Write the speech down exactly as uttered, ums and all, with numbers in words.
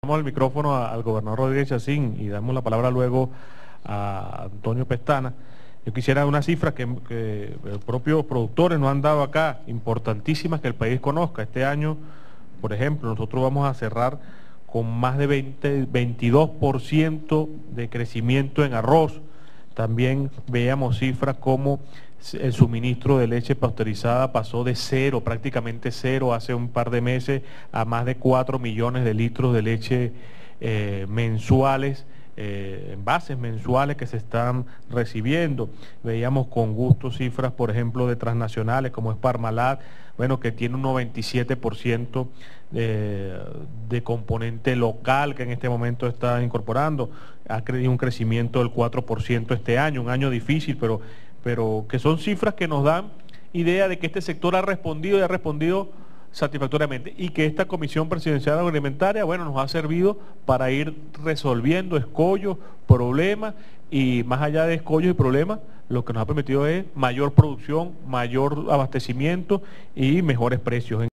Damos el micrófono a- al gobernador Rodríguez Chacín y damos la palabra luego a Antonio Pestana. Yo quisiera una cifra que, que los propios productores nos han dado acá, importantísimas que el país conozca. Este año, por ejemplo, nosotros vamos a cerrar con más de veinte, veintidós por ciento de crecimiento en arroz. También veíamos cifras como el suministro de leche pasteurizada pasó de cero, prácticamente cero, hace un par de meses a más de cuatro millones de litros de leche eh, mensuales, eh, envases mensuales que se están recibiendo. Veíamos con gusto cifras, por ejemplo, de transnacionales como es Parmalat, bueno, que tiene un noventa y siete por ciento de, de componente local que en este momento está incorporando. Ha tenido un crecimiento del cuatro por ciento este año, un año difícil, pero, pero que son cifras que nos dan idea de que este sector ha respondido y ha respondido satisfactoriamente y que esta Comisión Presidencial Agroalimentaria, bueno, nos ha servido para ir resolviendo escollos, problemas y más allá de escollos y problemas, lo que nos ha permitido es mayor producción, mayor abastecimiento y mejores precios.